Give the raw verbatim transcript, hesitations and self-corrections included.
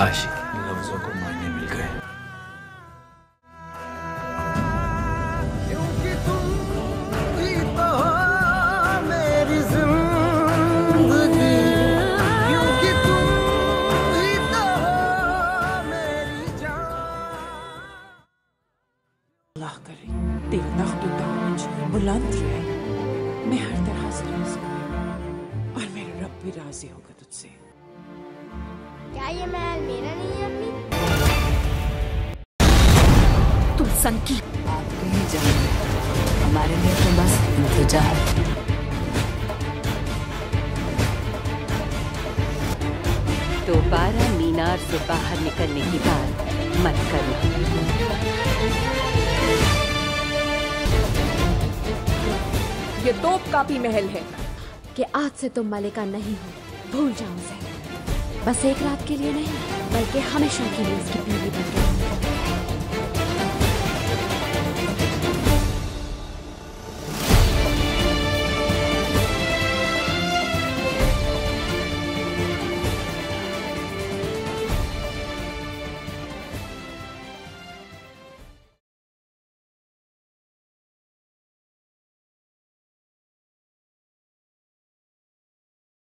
आशिक लफ्जों को मायने मिल गए। अल्लाह करे तेरी तख्त दामन बुलंद रहे। मैं हर तरह से राजी हूँ और मेरा रब भी राजी होगा तुझसे। क्या ये महल मेरा नहीं है अम्मी? तुम संकी आप कहीं जाओ, हमारे लिए तो बस इंतजार। दोबारा मीनार से बाहर निकलने की बात मत करना। ये तोप कापी महल है कि आज से तुम मलिका नहीं हो, भूल जाओ उसे। बस एक रात के लिए नहीं, बल्कि हमेशा के लिए उसकी